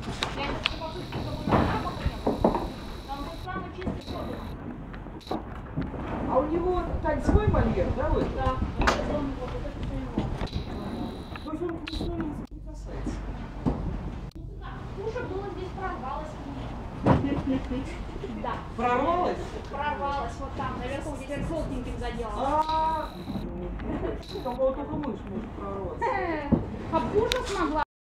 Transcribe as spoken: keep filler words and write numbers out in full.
Я не покажу, что довольно запаха не было. Там был самый чистый воздух. А у него так свой вольер, да, вот? Да, это он вот это все его. То есть он к нему не соприкасается. Куша было здесь прорвалась. Да. Прорвалась? Прорвалась вот там, наверху, здесь желтеньким заделала. А, только вот только мышь может прорваться. А куша смогла.